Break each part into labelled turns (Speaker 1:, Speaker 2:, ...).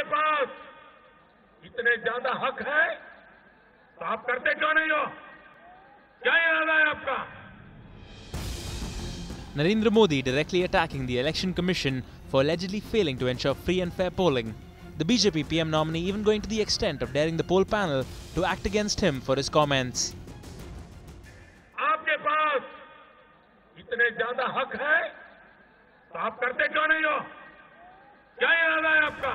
Speaker 1: पास इतने ज्यादा हक है तो आप करते क्यों नहीं हो? क्या इरादा है आपका?
Speaker 2: Narendra Modi directly attacking the Election Commission for allegedly failing to ensure free and fair polling. The BJP PM nominee even going to the extent of daring the poll panel to act against him for his comments.
Speaker 1: आपके पास इतने ज्यादा हक है तो आप करते क्यों नहीं हो? क्या इरादा है आपका?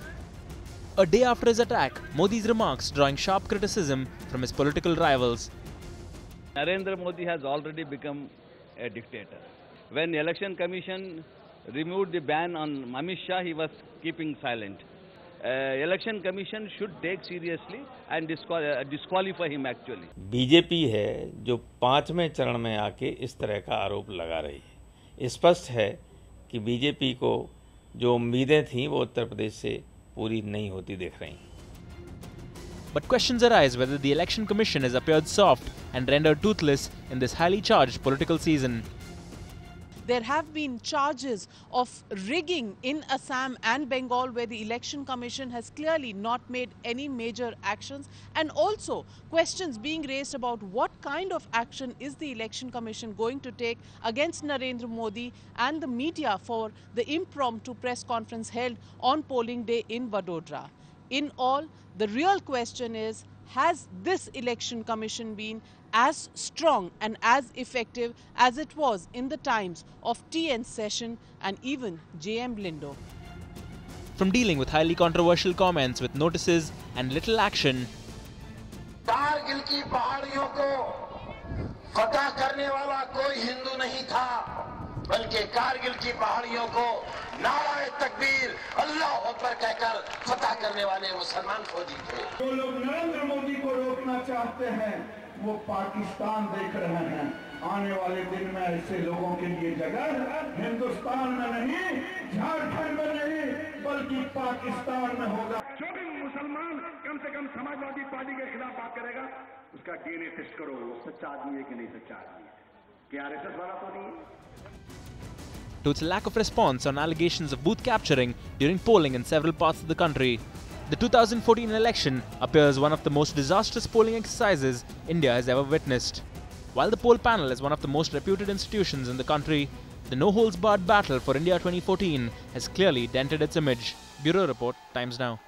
Speaker 2: A day after his attack, Modi's remarks drawing sharp criticism from his political rivals.
Speaker 3: Narendra Modi has already become a dictator. When the Election Commission removed the ban on Amit Shah, he was keeping silent. Election Commission should take seriously and disqualify him actually.
Speaker 4: BJP है जो 5वें चरण में आके इस तरह का आरोप लगा रही है। स्पष्ट है कि बीजेपी को जो उम्मीदें थीं वो उत्तर प्रदेश से पूरी नहीं होती दिख रही।
Speaker 2: But questions arise whether the Election Commission has appeared soft and rendered toothless in this highly charged political season.
Speaker 5: There have been charges of rigging in Assam and Bengal where the Election Commission has clearly not made any major actions, and also questions being raised about what kind of action is the Election Commission going to take against Narendra Modi and the media for the impromptu press conference held on polling day in Vadodara. In all, the real question is, has this Election Commission been as strong and as effective as it was in the times of TN Session and even JM Lindo?
Speaker 2: From dealing with highly controversial comments with notices and little action,
Speaker 6: Kargil की पहाड़ियों को फतह करने वाला कोई हिंदू नहीं था, बल्कि कारगिल की पहाड़ियों को नाराए तकबीर अल्लाह अकबर कहकर फतह करने वाले मुसलमान फौजी थे।
Speaker 7: जो लोग नरेंद्र मोदी को रोकना चाहते हैं वो पाकिस्तान देख रहे हैं। आने वाले दिन में ऐसे लोगों के लिए जगह हिंदुस्तान में नहीं, झारखंड में नहीं, बल्कि पाकिस्तान में होगा।
Speaker 1: जो भी मुसलमान कम से कम समाजवादी पार्टी के खिलाफ बात करेगा, उसका डीएनए टेस्ट करो, वो सच्चा आदमी है कि नहीं सच्चा आदमी है, कि आरएसएस वाला तो नहीं है।
Speaker 2: to its lack of response on allegations of booth capturing during polling in several parts of the country. The 2014 election appears one of the most disastrous polling exercises India has ever witnessed. While the poll panel is one of the most reputed institutions in the country, the no-holds-barred battle for India 2014 has clearly dented its image. Bureau Report, Times Now.